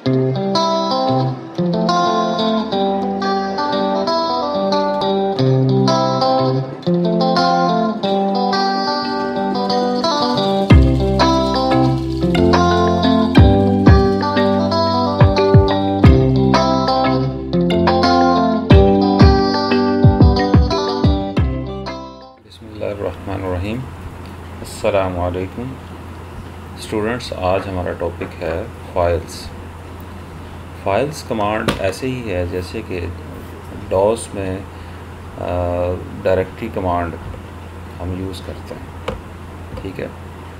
बिस्मिल्लाहिर्रहमानिर्रहीम। अस्सलामु अलैकुम स्टूडेंट्स। आज हमारा टॉपिक है फ़ाइल्स। फ़ाइल्स कमांड ऐसे ही है जैसे कि डॉस में डायरेक्टरी कमांड हम यूज़ करते हैं, ठीक है।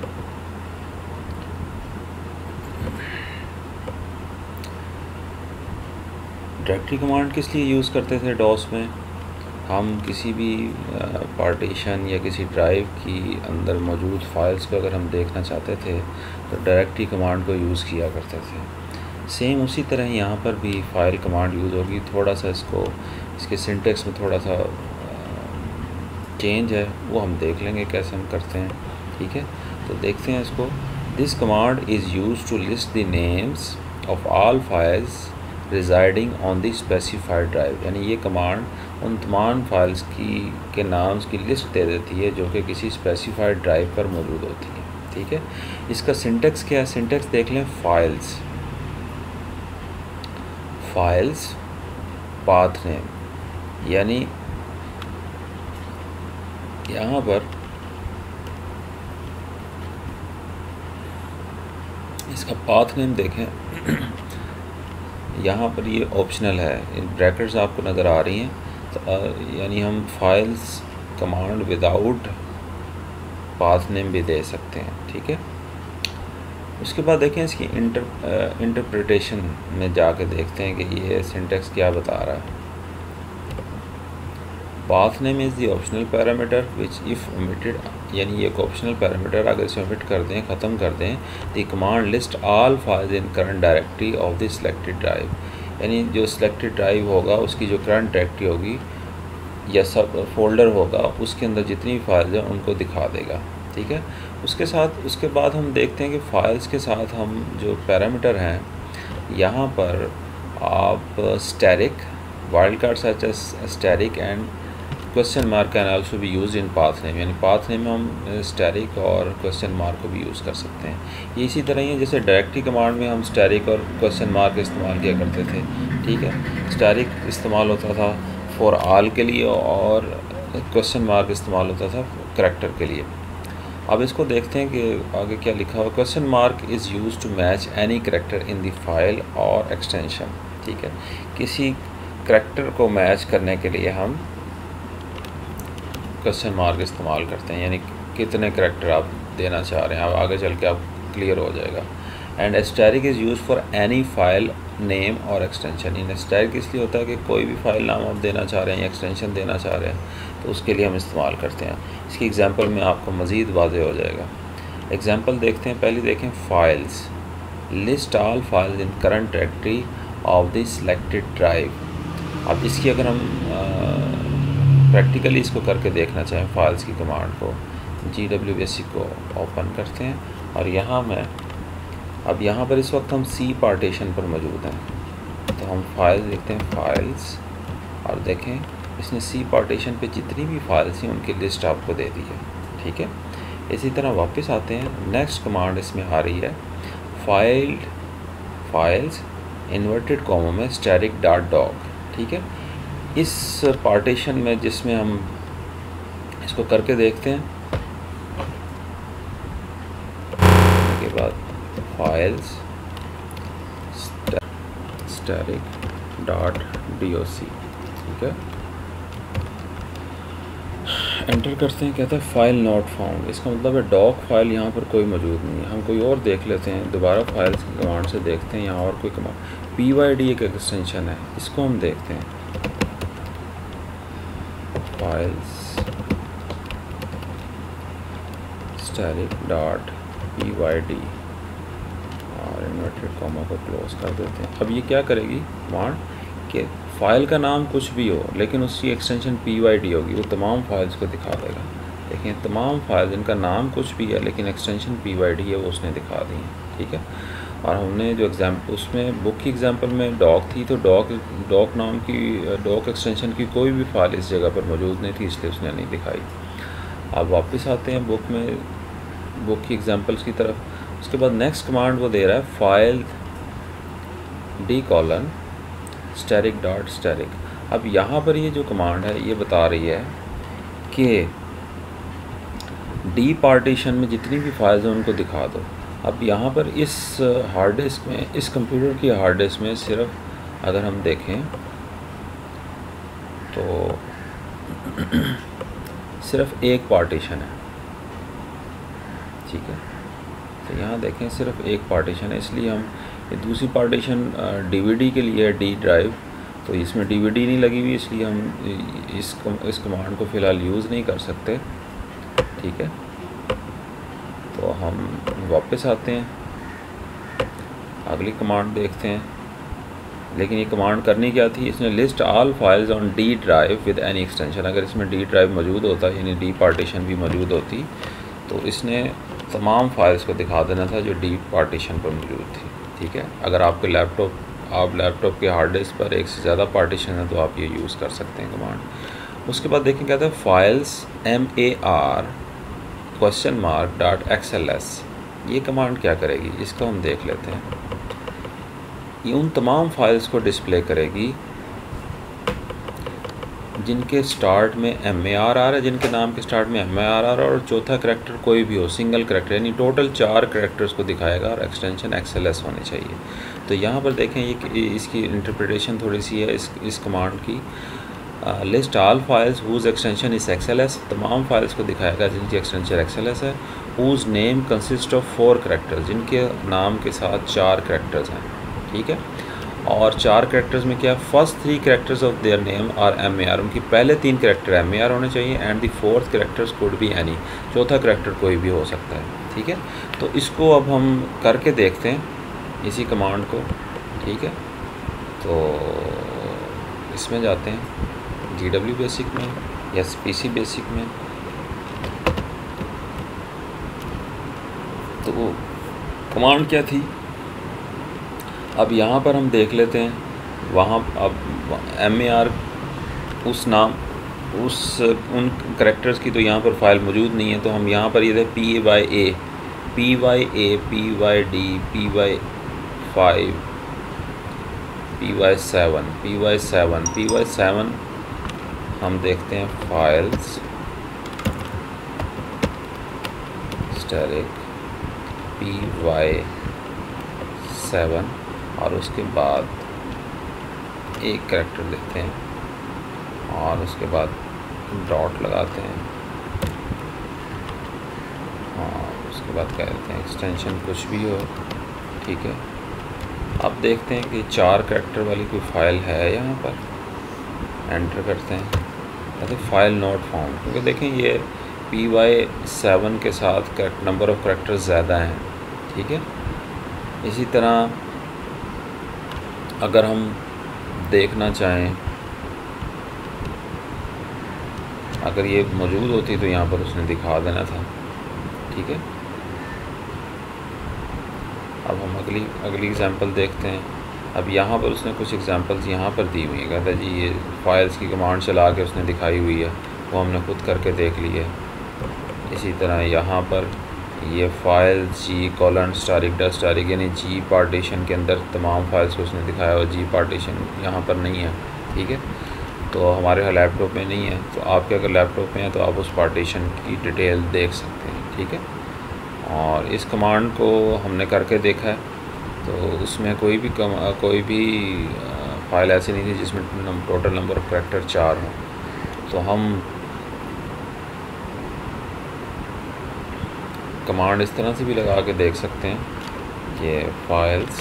डायरेक्टरी कमांड किस लिए यूज़ करते थे डॉस में? हम किसी भी पार्टीशन या किसी ड्राइव की अंदर मौजूद फ़ाइल्स को अगर हम देखना चाहते थे तो डायरेक्टरी कमांड को यूज़ किया करते थे। सेम उसी तरह यहाँ पर भी फ़ाइल कमांड यूज़ होगी। थोड़ा सा इसके सिंटेक्स में थोड़ा सा चेंज है, वो हम देख लेंगे कैसे हम करते हैं, ठीक है। तो देखते हैं इसको। This command is use to list the names of all files residing on the specified drive. यानी ये कमांड उन तमाम फाइल्स के नाम्स की लिस्ट दे देती है जो कि किसी स्पेसिफाइड ड्राइव पर मौजूद होती है, ठीक है। इसका सिंटेक्स क्या है? सिंटेक्स देख लें। फाइल्स पाथ नेम, यानी यहाँ पर इसका पाथ नेम देखें। यहाँ पर ये ऑप्शनल है, इन ब्रैकेट्स आपको नज़र आ रही हैं। तो यानी हम files command without path name भी दे सकते हैं, ठीक है। उसके बाद देखें इसकी इंटरप्रिटेशन में जाके देखते हैं कि ये सिंटेक्स क्या बता रहा है। Path name is the optional parameter which if omitted, यानी ये एक ऑप्शनल पैरामीटर, अगर इसे ओमिट कर दें, ख़त्म कर दें, the command list all files in current directory of the selected drive. यानी जो सिलेक्टेड ड्राइव होगा उसकी जो करंट डायरेक्टरी होगी या सब फोल्डर होगा उसके अंदर जितनी भी फाइल्स हैं उनको दिखा देगा, ठीक है। उसके बाद हम देखते हैं कि फ़ाइल्स के साथ हम जो पैरामीटर हैं यहाँ पर आप asterisk, wild card such as asterisk and question mark can also be use in path name. यानी पाथ नेम में हम स्टैटिक और क्वेश्चन मार्क को भी यूज़ कर सकते हैं। ये इसी तरह ही है जैसे डायरेक्टरी कमांड में हम स्टैटिक और क्वेश्चन मार्क इस्तेमाल किया करते थे, ठीक है। स्टैटिक इस्तेमाल होता था फॉर ऑल के लिए और क्वेश्चन मार्क इस्तेमाल होता था करैक्टर के लिए। अब इसको देखते हैं कि आगे क्या लिखा हुआ। Question mark is use to match any character in the file और एक्सटेंशन, ठीक है। किसी करैक्टर को मैच करने के लिए हम क्वेश्चन मार्क इस्तेमाल करते हैं, यानी कितने करैक्टर आप देना चाह रहे हैं, अब आगे चल के आप क्लियर हो जाएगा। And asterisk is use for any file name और एक्सटेंशन। इन एस्टैटिक इसलिए होता है कि कोई भी फाइल नाम आप देना चाह रहे हैं या एक्सटेंशन देना चाह रहे हैं तो उसके लिए हम इस्तेमाल करते हैं। इसकी एग्जांपल में आपको मज़ीद वाज़ेह हो जाएगा। एग्जांपल देखते हैं। पहले देखें files, list all files in current directory of the selected drive. अब इसकी अगर हम प्रैक्टिकली इसको करके देखना चाहें, फाइल्स की कमांड को, GWBasic को ओपन करते हैं और यहाँ पर इस वक्त हम C पार्टीशन पर मौजूद हैं। तो हम फाइल्स लिखते हैं, फाइल्स, और देखें इसने C पार्टीशन पे जितनी भी फाइल्स हैं उनकी लिस्ट आपको दे दी है, ठीक है। इसी तरह वापस आते हैं। नेक्स्ट कमांड इसमें आ रही है फाइल्स इन्वर्टेड कॉमा में स्टैटिक डॉट डॉग, ठीक है। इस पार्टीशन में जिसमें हम इसको करके देखते हैं के बाद फाइल्स स्टैटिक डॉट doc, ठीक है। एंटर करते हैं, कहता है फाइल नॉट फाउंड। इसका मतलब है डॉक फाइल यहाँ पर कोई मौजूद नहीं है। हम कोई और देख लेते हैं, दोबारा फाइल्स की कमांड से देखते हैं यहाँ और कोई कमांड। pyd एक एक्सटेंशन है, इसको हम देखते हैं। फाइल्स स्टैटिक डॉट pyd और इन्वर्टेड कॉमा को क्लोज कर देते हैं। अब ये क्या करेगी कमांड कि फ़ाइल का नाम कुछ भी हो लेकिन उसकी एक्सटेंशन pyd होगी, वो तमाम फाइल्स को दिखा देगा। देखिए तमाम फाइल जिनका नाम कुछ भी है लेकिन एक्सटेंशन pyd है वो उसने दिखा दी है, ठीक है। और हमने जो उसमें बुक की एग्जांपल में डॉक थी, तो डॉक नाम की डॉक एक्सटेंशन की कोई भी फाइल इस जगह पर मौजूद नहीं थी, इसलिए उसने नहीं दिखाई। अब वापस आते हैं बुक की एग्जांपल्स की तरफ। उसके बाद नेक्स्ट कमांड वो दे रहा है फाइल d: static. अब यहाँ पर ये जो कमांड है ये बता रही है कि डी पार्टीशन में जितनी भी फाइल्स हैं उनको दिखा दो। अब यहाँ पर इस हार्ड डिस्क में, इस कंप्यूटर की हार्ड डिस्क में सिर्फ अगर हम देखें तो सिर्फ एक पार्टीशन है, ठीक है। तो यहाँ देखें सिर्फ एक पार्टीशन है, इसलिए हम ये दूसरी पार्टीशन डीवीडी के लिए डी ड्राइव, तो इसमें डीवीडी नहीं लगी हुई, इसलिए हम इस कमांड को फ़िलहाल यूज़ नहीं कर सकते, ठीक है। तो हम वापस आते हैं, अगली कमांड देखते हैं। लेकिन ये कमांड करनी क्या थी, इसने list all files on D drive with any extension. अगर इसमें डी ड्राइव मौजूद होता, यानी डी पार्टीशन भी मौजूद होती, तो इसने तमाम फाइल्स को दिखा देना था जो डी पार्टीशन पर मौजूद थी, ठीक है। अगर आपके लैपटॉप के हार्ड डिस्क पर एक से ज़्यादा पार्टीशन है तो आप ये यूज़ कर सकते हैं कमांड। उसके बाद देखें क्या था, फाइल्स MAR?XLS, ये कमांड क्या करेगी, इसको हम देख लेते हैं। ये उन तमाम फाइल्स को डिस्प्ले करेगी जिनके स्टार्ट में MAR आ रहा है, जिनके नाम के स्टार्ट में MAR आ रहा है, और चौथा करैक्टर कोई भी हो, सिंगल करैक्टर, यानी टोटल 4 करैक्टर्स को दिखाएगा और एक्सटेंशन XLS होनी चाहिए। तो यहाँ पर देखें ये इसकी इंटरप्रिटेशन थोड़ी सी है इस कमांड की। List all files whose extension is XLS, तमाम फाइल्स को दिखाएगा जिनकी एक्सटेंशन XLS है। Whose name consist of 4 characters, जिनके नाम के साथ 4 करैक्टर्स हैं, ठीक है। और 4 करैक्टर्स में क्या, first 3 characters of their name are MAR, उनकी पहले 3 करैक्टर MAR होने चाहिए। And the fourth characters could be any, चौथा करैक्टर कोई भी हो सकता है, ठीक है। तो इसको अब हम करके देखते हैं इसी कमांड को, ठीक है। तो इसमें जाते हैं GW बेसिक में या PC बेसिक में। तो कमांड क्या थी, अब यहाँ पर हम देख लेते हैं। वहाँ अब MAR उन करैक्टर्स की तो यहाँ पर फाइल मौजूद नहीं है, तो हम यहाँ पर ये PYA, PYD, PY7 हम देखते हैं फाइल्स स्टैटिक PY7, और उसके बाद एक करैक्टर लेते हैं और उसके बाद डॉट लगाते हैं, और उसके बाद क्या कहते हैं एक्सटेंशन कुछ भी हो, ठीक है। अब देखते हैं कि 4 करैक्टर वाली कोई फाइल है यहाँ पर, एंटर करते हैं, कहते फाइल नॉट फाउंड, क्योंकि देखें ये PY7 के साथ नंबर ऑफ़ करैक्टर्स ज़्यादा हैं, ठीक है। इसी तरह अगर हम देखना चाहें, अगर ये मौजूद होती तो यहाँ पर उसने दिखा देना था, ठीक है। अब हम अगली एग्जांपल देखते हैं। अब यहाँ पर उसने कुछ एग्जांपल्स यहाँ पर दी हुई है, कहता है जी ये फाइल्स की कमांड चला के उसने दिखाई हुई है, वो हमने खुद करके देख ली है। इसी तरह यहाँ पर ये फाइल G:** यानी G पार्टीशन के अंदर तमाम फाइल्स को उसने दिखाया, और G पार्टीशन यहाँ पर नहीं है, ठीक है। तो हमारे लैपटॉप में नहीं है, तो आपके अगर लैपटॉप में है तो आप उस पार्टीशन की डिटेल देख सकते हैं, ठीक है। और इस कमांड को हमने करके देखा है, तो उसमें कोई भी फाइल ऐसी नहीं थी जिसमें टोटल नंबर ऑफ़ करैक्टर 4 हों। तो हम कमांड इस तरह से भी लगा के देख सकते हैं। ये फाइल्स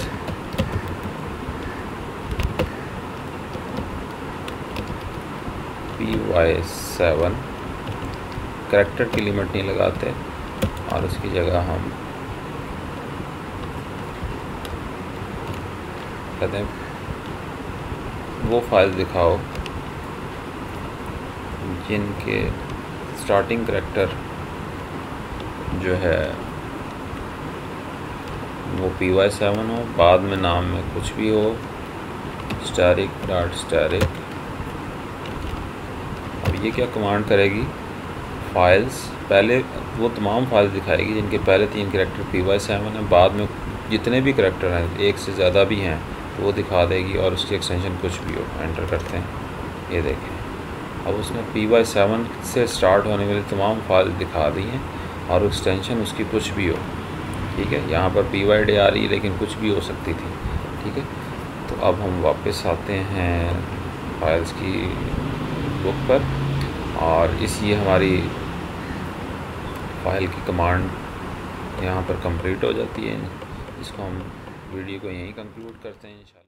PY7, करैक्टर की लिमिट नहीं लगाते, और उसकी जगह हम कहते हैं वो फाइल दिखाओ जिनके स्टार्टिंग करैक्टर जो है वो py7 हो, बाद में नाम में कुछ भी हो, static.static। अब ये क्या कमांड करेगी, फाइल्स पहले वो तमाम फाइल्स दिखाएगी जिनके पहले 3 कैरेक्टर py7 है, बाद में जितने भी कैरेक्टर हैं, एक से ज़्यादा भी हैं तो वो दिखा देगी, और उसकी एक्सटेंशन कुछ भी हो। एंटर करते हैं, ये देखें अब उसने py7 से स्टार्ट होने वाली तमाम फाइल दिखा दी हैं, और एक्सटेंशन उसकी कुछ भी हो। ठीक है, यहाँ पर pyd आ रही है लेकिन कुछ भी हो सकती थी। ठीक है, तो अब हम वापस आते हैं फाइल्स की बुक पर, और ये हमारी फाइल की कमांड यहाँ पर कंप्लीट हो जाती है। इसको हम वीडियो को यहीं कंक्लूड करते हैं इंशाल्लाह।